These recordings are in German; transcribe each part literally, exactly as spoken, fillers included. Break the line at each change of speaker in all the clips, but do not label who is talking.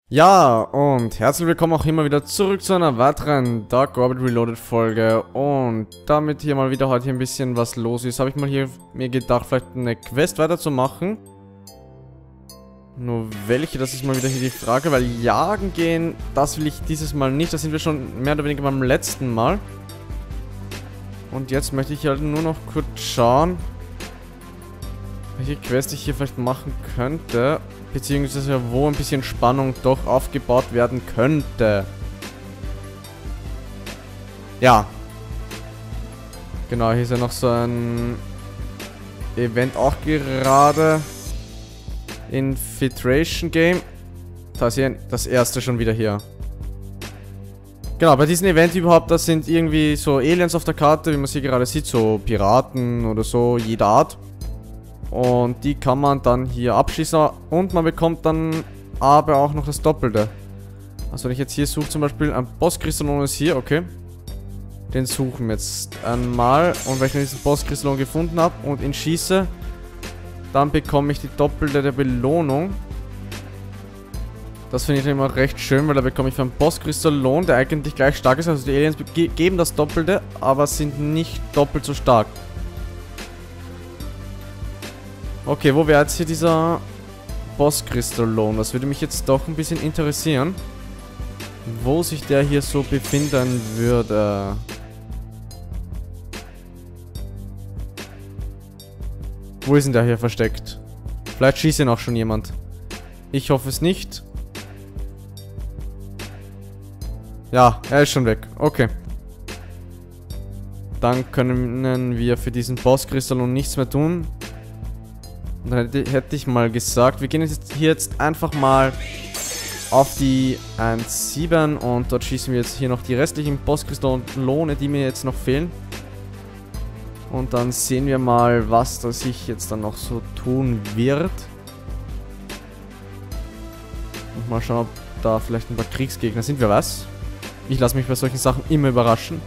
Ja, und herzlich willkommen auch immer wieder zurück zu einer weiteren Dark Orbit Reloaded Folge. Und damit hier mal wieder heute hier ein bisschen was los ist, habe ich mal hier mir gedacht, vielleicht eine Quest weiterzumachen. Nur welche, das ist mal wieder hier die Frage, weil jagen gehen, das will ich dieses Mal nicht. Da sind wir schon mehr oder weniger beim letzten Mal. Und jetzt möchte ich halt nur noch kurz schauen, welche Quest ich hier vielleicht machen könnte. Beziehungsweise wo ein bisschen Spannung doch aufgebaut werden könnte. Ja. Genau, hier ist ja noch so ein Event auch gerade. Infiltration Game. Da ist hier das erste schon wieder hier. Genau, bei diesem Event überhaupt, das sind irgendwie so Aliens auf der Karte, wie man sie gerade sieht, so Piraten oder so, jeder Art. Und die kann man dann hier abschießen und man bekommt dann aber auch noch das Doppelte. Also wenn ich jetzt hier suche zum Beispiel, ein Bosskristallon ist hier, okay. Den suchen wir jetzt einmal und wenn ich diesen Bosskristallon gefunden habe und ihn schieße, dann bekomme ich die Doppelte der Belohnung. Das finde ich immer recht schön, weil da bekomme ich für einen Bosskristallon, der eigentlich gleich stark ist. Also die Aliens ge geben das Doppelte, aber sind nicht doppelt so stark. Okay, wo wäre jetzt hier dieser Bosskristallon? Das würde mich jetzt doch ein bisschen interessieren, wo sich der hier so befinden würde. Wo ist denn der hier versteckt? Vielleicht schießt ihn auch schon jemand. Ich hoffe es nicht. Ja, er ist schon weg. Okay. Dann können wir für diesen Bosskristallon nichts mehr tun. Und dann hätte, hätte ich mal gesagt, wir gehen jetzt hier jetzt einfach mal auf die eins sieben und dort schießen wir jetzt hier noch die restlichen Bosskristallone, die mir jetzt noch fehlen. Und dann sehen wir mal, was das sich jetzt dann noch so tun wird. Und mal schauen, ob da vielleicht ein paar Kriegsgegner sind, wer weiß. Ich lasse mich bei solchen Sachen immer überraschen.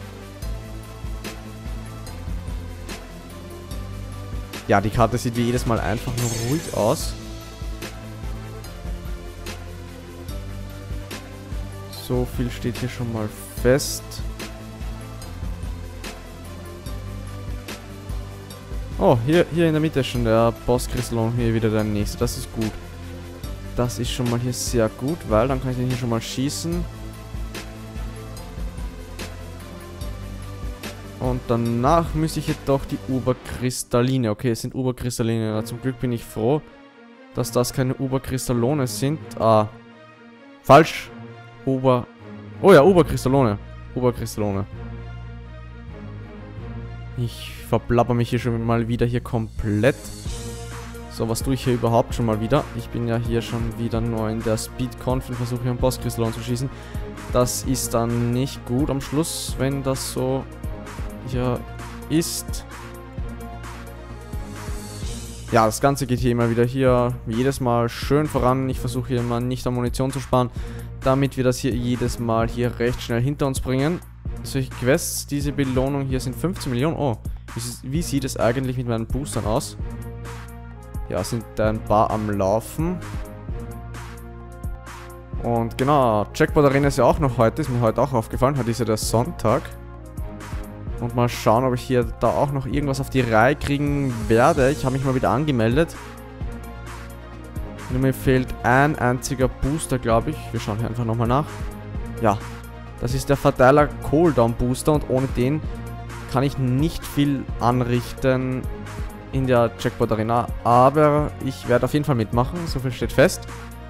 Ja, die Karte sieht wie jedes Mal einfach nur ruhig aus. So viel steht hier schon mal fest. Oh, hier, hier in der Mitte ist schon der Bosskristallon, hier wieder der nächste. Das ist gut. Das ist schon mal hier sehr gut, weil dann kann ich den hier schon mal schießen. Und danach müsste ich jedoch die Oberkristalline. Okay, es sind Oberkristalline. Ja, zum Glück bin ich froh, dass das keine Oberkristallone sind. Ah, falsch. Ober... Oh ja, Oberkristallone. Oberkristallone. Ich verplapper mich hier schon mal wieder hier komplett. So, was tue ich hier überhaupt schon mal wieder? Ich bin ja hier schon wieder nur in der Speed-Conf und versuche hier einen Bosskristallon zu schießen. Das ist dann nicht gut am Schluss, wenn das so... hier ist. Ja, das Ganze geht hier immer wieder hier jedes Mal schön voran. Ich versuche hier immer nicht an Munition zu sparen, damit wir das hier jedes Mal hier recht schnell hinter uns bringen. Solche Quests, diese Belohnung hier sind fünfzehn Millionen. Oh, wie sieht es eigentlich mit meinen Boostern aus? Ja, sind da ein paar am Laufen. Und genau, Jackpot Arena ist ja auch noch heute, ist mir heute auch aufgefallen. Heute ist ja der Sonntag. Und mal schauen, ob ich hier da auch noch irgendwas auf die Reihe kriegen werde. Ich habe mich mal wieder angemeldet. Nur mir fehlt ein einziger Booster, glaube ich. Wir schauen hier einfach nochmal nach. Ja, das ist der Verteiler Cooldown Booster. Und ohne den kann ich nicht viel anrichten in der Jackpot Arena. Aber ich werde auf jeden Fall mitmachen. So viel steht fest.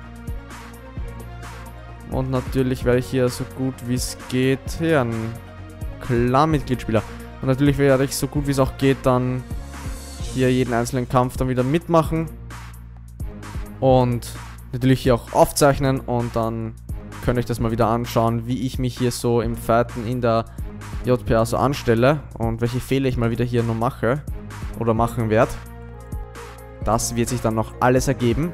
Und natürlich werde ich hier so gut wie es geht hier einen Clan-Mitgliedspieler. Und natürlich werde ich so gut wie es auch geht dann hier jeden einzelnen Kampf dann wieder mitmachen. Und natürlich hier auch aufzeichnen. Und dann könnt ihr euch das mal wieder anschauen, wie ich mich hier so im Fighten in der J P A so anstelle. Und welche Fehler ich mal wieder hier nur mache. Oder machen werde. Das wird sich dann noch alles ergeben.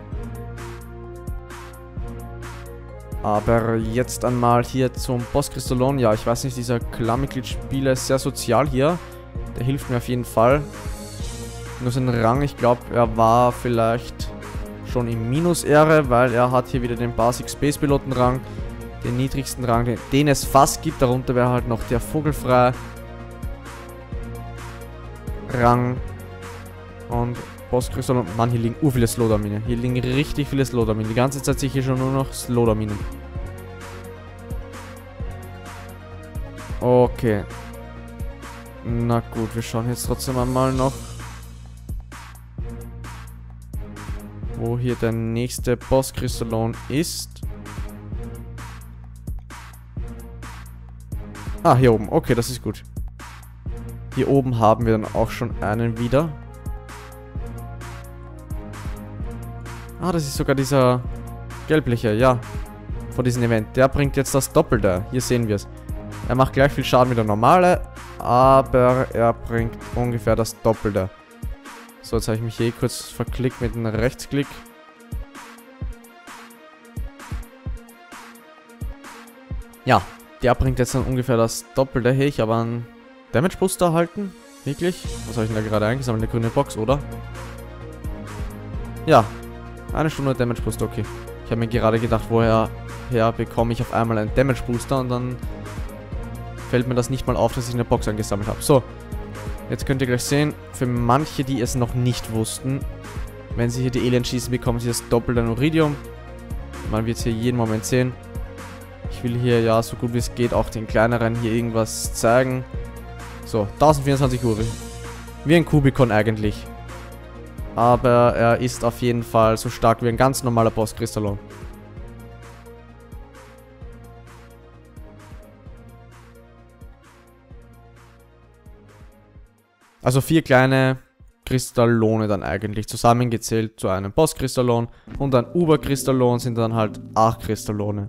Aber jetzt einmal hier zum Bosskristallon. Ja, ich weiß nicht, dieser Clan-Mitgliedspieler ist sehr sozial hier. Der hilft mir auf jeden Fall. Nur sein Rang, ich glaube, er war vielleicht schon im Minus-Ehre, weil er hat hier wieder den Basic Space Piloten-Rang, den niedrigsten Rang, den, den es fast gibt. Darunter wäre halt noch der vogelfreie Rang. Und Bosskristall. Mann, hier liegen ur viele Slowdown-Minen. Hier liegen richtig viele Slowdown-Minen. Die ganze Zeit sehe ich hier schon nur noch Slowdown-Minen. Okay. Na gut, wir schauen jetzt trotzdem einmal noch, wo hier der nächste Bosskristallon ist. Ah, hier oben. Okay, das ist gut. Hier oben haben wir dann auch schon einen wieder. Ah, das ist sogar dieser gelbliche, ja. Von diesem Event. Der bringt jetzt das Doppelte. Hier sehen wir es. Er macht gleich viel Schaden wie der normale, aber er bringt ungefähr das Doppelte. So, jetzt habe ich mich hier kurz verklickt mit einem Rechtsklick. Ja, der bringt jetzt dann ungefähr das Doppelte. Hey, ich habe einen Damage Booster erhalten. Wirklich? Was habe ich denn da gerade eingesammelt? Eine grüne Box, oder? Ja, eine Stunde Damage Booster, okay. Ich habe mir gerade gedacht, woher her bekomme ich auf einmal einen Damage Booster und dann fällt mir das nicht mal auf, dass ich eine Box angesammelt habe. So, jetzt könnt ihr gleich sehen, für manche, die es noch nicht wussten, wenn sie hier die Alien schießen, bekommen sie das doppelte Iridium. Man wird es hier jeden Moment sehen. Ich will hier ja so gut wie es geht auch den kleineren hier irgendwas zeigen. So, tausendvierundzwanzig Uhr. Wie ein Kubikon eigentlich. Aber er ist auf jeden Fall so stark wie ein ganz normaler Bosskristallon. Also vier kleine Kristallone dann eigentlich zusammengezählt zu einem Bosskristallon. Und ein Uberkristallon sind dann halt acht Kristallone.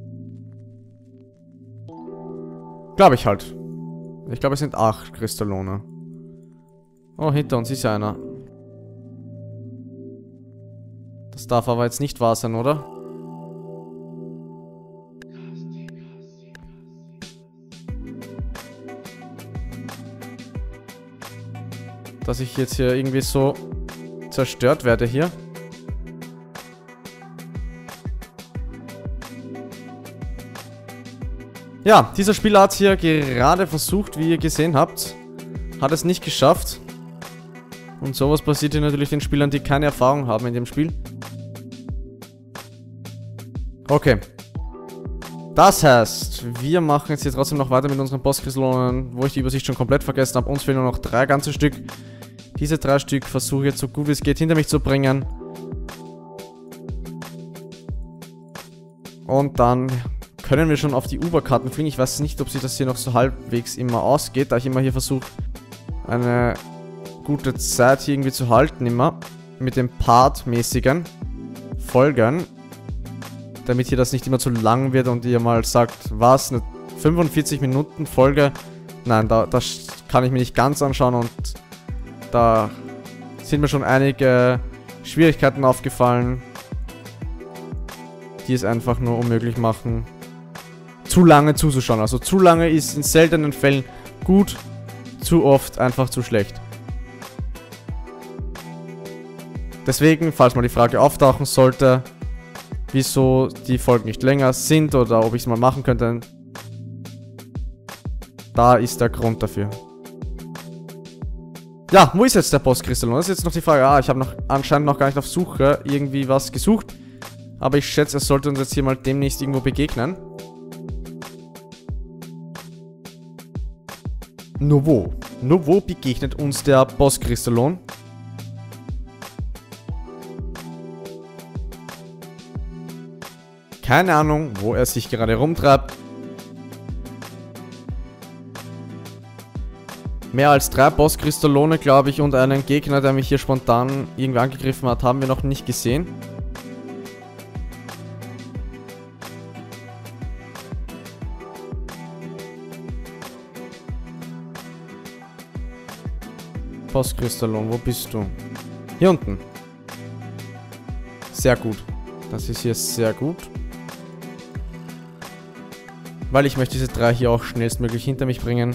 Glaube ich halt. Ich glaube, es sind acht Kristallone. Oh, hinter uns ist einer. Das darf aber jetzt nicht wahr sein, oder? Dass ich jetzt hier irgendwie so zerstört werde hier. Ja, dieser Spieler hat es hier gerade versucht, wie ihr gesehen habt. Hat es nicht geschafft. Und sowas passiert hier natürlich den Spielern, die keine Erfahrung haben in dem Spiel. Okay. Das heißt, wir machen jetzt hier trotzdem noch weiter mit unseren Bosskristallonen, wo ich die Übersicht schon komplett vergessen habe. Uns fehlen nur noch drei ganze Stück. Diese drei Stück versuche ich jetzt so gut wie es geht hinter mich zu bringen. Und dann können wir schon auf die Uber-Karten fliegen. Ich weiß nicht, ob sich das hier noch so halbwegs immer ausgeht, da ich immer hier versuche, eine gute Zeit hier irgendwie zu halten immer. Mit den Part-mäßigen Folgen. Damit hier das nicht immer zu lang wird und ihr mal sagt, was, eine fünfundvierzig Minuten Folge? Nein, da, das kann ich mir nicht ganz anschauen und da sind mir schon einige Schwierigkeiten aufgefallen, die es einfach nur unmöglich machen, zu lange zuzuschauen. Also zu lange ist in seltenen Fällen gut, zu oft einfach zu schlecht. Deswegen, falls mal die Frage auftauchen sollte, wieso die Folgen nicht länger sind oder ob ich es mal machen könnte, da ist der Grund dafür. Ja, wo ist jetzt der Bosskristallon? Das ist jetzt noch die Frage. Ah, ich habe noch anscheinend noch gar nicht auf Suche irgendwie was gesucht. Aber ich schätze, es sollte uns jetzt hier mal demnächst irgendwo begegnen. Nur wo? Nur wo begegnet uns der Bosskristallon? Keine Ahnung, wo er sich gerade rumtreibt. Mehr als drei Bosskristallone, glaube ich, und einen Gegner, der mich hier spontan irgendwie angegriffen hat, haben wir noch nicht gesehen. Bosskristallon, wo bist du? Hier unten. Sehr gut. Das ist hier sehr gut. Weil ich möchte diese drei hier auch schnellstmöglich hinter mich bringen.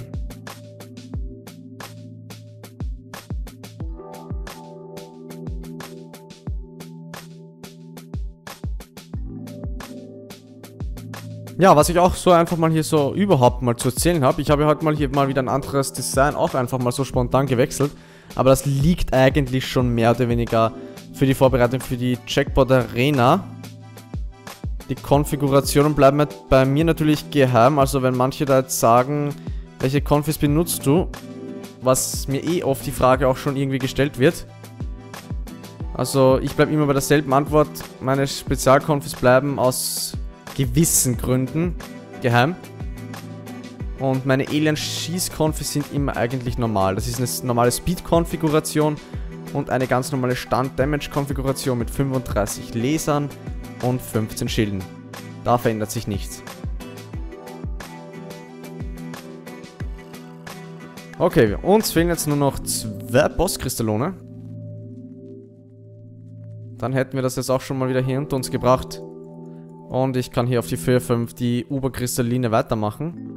Ja, was ich auch so einfach mal hier so überhaupt mal zu erzählen habe. Ich habe heute mal hier mal wieder ein anderes Design auch einfach mal so spontan gewechselt. Aber das liegt eigentlich schon mehr oder weniger für die Vorbereitung für die Jackpot Arena. Die Konfigurationen bleiben bei mir natürlich geheim. Also wenn manche da jetzt sagen, welche Konfis benutzt du, was mir eh oft die Frage auch schon irgendwie gestellt wird. Also ich bleibe immer bei derselben Antwort. Meine Spezialkonfis bleiben aus gewissen Gründen geheim. Und meine Alien-Schieß-Konfis sind immer eigentlich normal. Das ist eine normale Speed-Konfiguration und eine ganz normale Stand-Damage-Konfiguration mit fünfunddreißig Lasern und fünfzehn Schilden. Da verändert sich nichts. Okay, uns fehlen jetzt nur noch zwei Bosskristallone. Dann hätten wir das jetzt auch schon mal wieder hier hinter uns gebracht. Und ich kann hier auf die vier fünf die Oberkristalline weitermachen.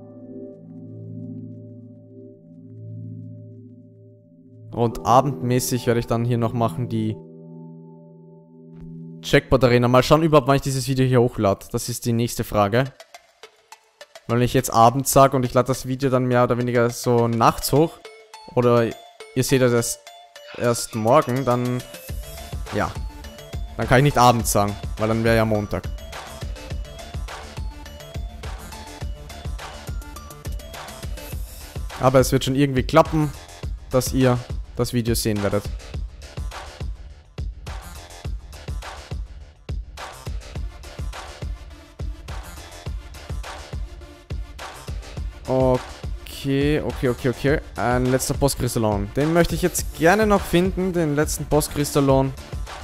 Und abendmäßig werde ich dann hier noch machen die Jackpot Arena. Mal schauen überhaupt, wann ich dieses Video hier hochlade. Das ist die nächste Frage. Weil wenn ich jetzt abends sage und ich lade das Video dann mehr oder weniger so nachts hoch. Oder ihr seht das erst, erst morgen, dann... Ja. Dann kann ich nicht abends sagen, weil dann wäre ja Montag. Aber es wird schon irgendwie klappen, dass ihr das Video sehen werdet. Okay, okay, okay, okay. Ein letzter Bosskristallon. Den möchte ich jetzt gerne noch finden, den letzten Bosskristallon.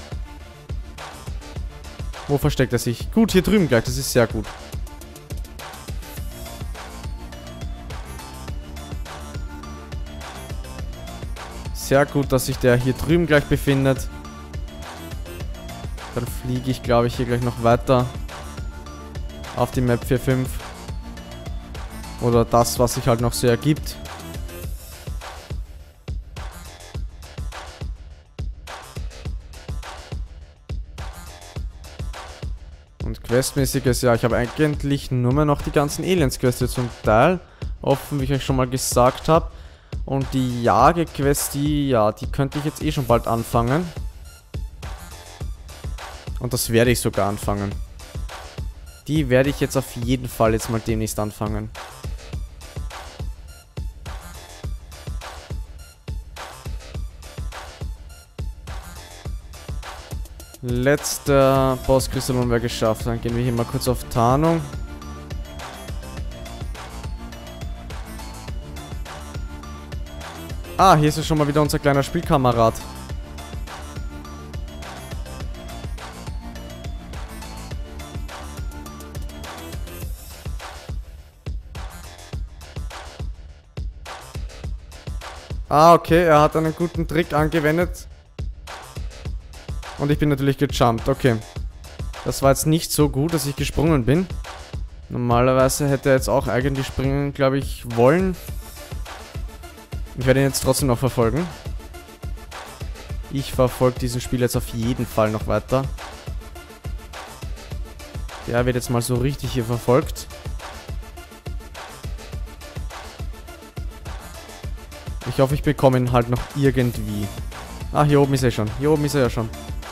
Wo versteckt er sich? Gut, hier drüben gleich, das ist sehr gut. Sehr gut, dass sich der hier drüben gleich befindet. Dann fliege ich, glaube ich, hier gleich noch weiter auf die Map vier fünf. Oder das, was sich halt noch so ergibt. Und questmäßiges, ja, ich habe eigentlich nur mehr noch die ganzen Aliens-Quests zum Teil offen, wie ich euch schon mal gesagt habe. Und die Jagequest, die, ja, die könnte ich jetzt eh schon bald anfangen. Und das werde ich sogar anfangen. Die werde ich jetzt auf jeden Fall jetzt mal demnächst anfangen. Letzter Bosskristallon wäre geschafft. Dann gehen wir hier mal kurz auf Tarnung. Ah, hier ist ja schon mal wieder unser kleiner Spielkamerad. Ah, okay, er hat einen guten Trick angewendet. Und ich bin natürlich gejumpt, okay. Das war jetzt nicht so gut, dass ich gesprungen bin. Normalerweise hätte er jetzt auch eigentlich springen, glaube ich, wollen. Ich werde ihn jetzt trotzdem noch verfolgen. Ich verfolge diesen Spiel jetzt auf jeden Fall noch weiter. Der wird jetzt mal so richtig hier verfolgt. Ich hoffe, ich bekomme ihn halt noch irgendwie. Ah, hier oben ist er schon. Hier oben ist er ja schon.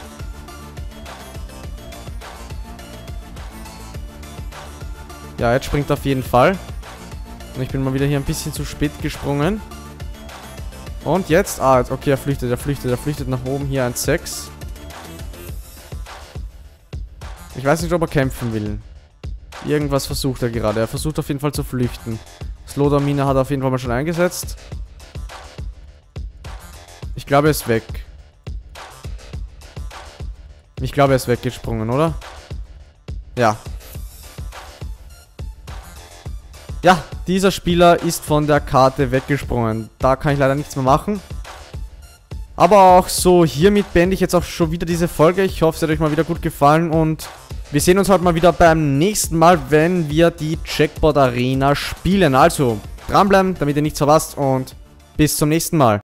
Ja, jetzt springt er auf jeden Fall. Und ich bin mal wieder hier ein bisschen zu spät gesprungen. Und jetzt? Ah, okay, er flüchtet, er flüchtet, er flüchtet nach oben. Hier ein sechs. Ich weiß nicht, ob er kämpfen will. Irgendwas versucht er gerade. Er versucht auf jeden Fall zu flüchten. Slowdown-Mine hat er auf jeden Fall mal schon eingesetzt. Ich glaube, er ist weg. Ich glaube, er ist weggesprungen, oder? Ja. Ja, dieser Spieler ist von der Karte weggesprungen. Da kann ich leider nichts mehr machen. Aber auch so, hiermit beende ich jetzt auch schon wieder diese Folge. Ich hoffe, es hat euch mal wieder gut gefallen. Und wir sehen uns heute mal wieder beim nächsten Mal, wenn wir die Jackpot Arena spielen. Also, dranbleiben, damit ihr nichts verpasst. Und bis zum nächsten Mal.